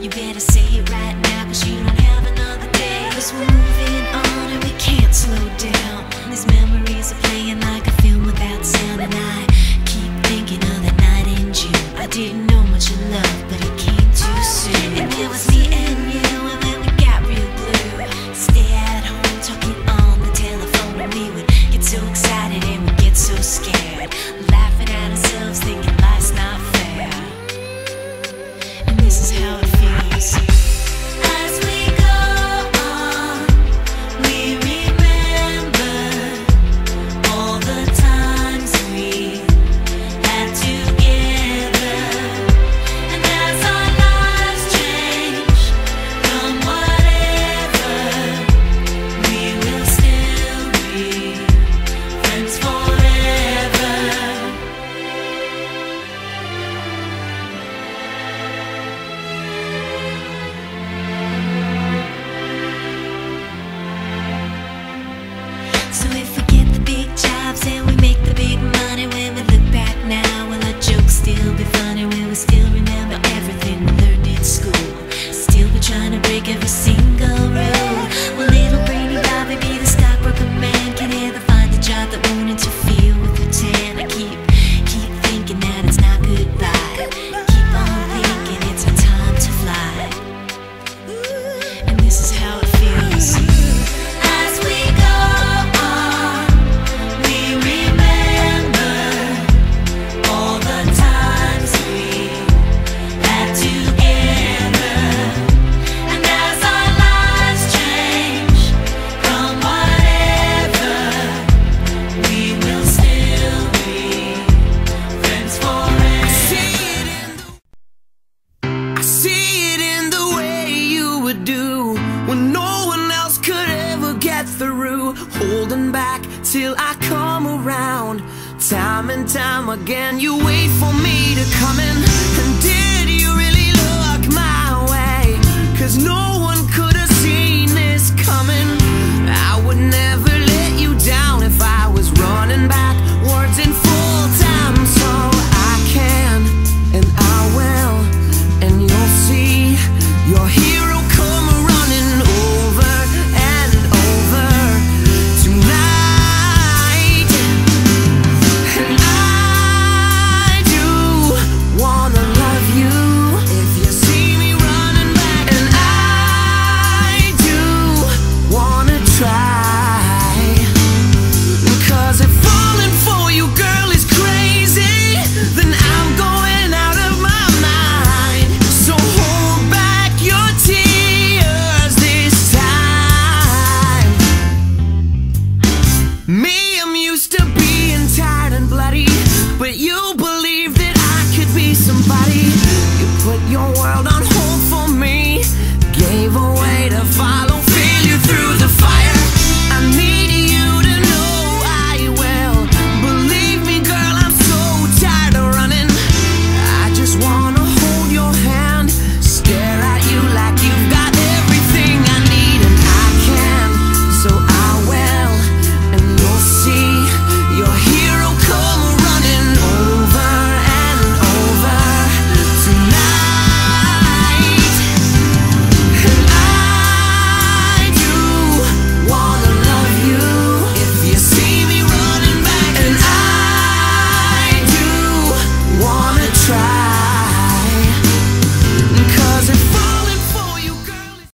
You better say it right now, 'cause you don't have another day. 'Cause we're moving on and we can't slow down. These memories are playing like a film without sound. And I keep thinking of that night in June. I didn't know much of love, but it came too soon. And it was me and you, and then we got real blue. Stay at home talking on the telephone, and we would get so excited and we'd get so scared, laughing at ourselves, thinking life's not fair. And this is how it feels. As we go on, we remember all the times we had together. And as our lives change from whatever, we will still be friends forever. So if we get the big jobs and we make the big money, when we look back now, will our jokes still be funny? Will we still remember everything we learned in school? Still be trying to break every single rule? Will little brainy Bobby be the stockbroker man? Can he ever find a job that won't interfere with her tan? I keep thinking that it's not goodbye. Keep on thinking it's our time to fly. And this is how it feels. As we go on, we remember all the times we had together. And as our lives change from whatever, we will still be friends forever. I see it in the way you would do when no one else could ever get through. Holding back till I come around. Time and time again, you wait for me to come in.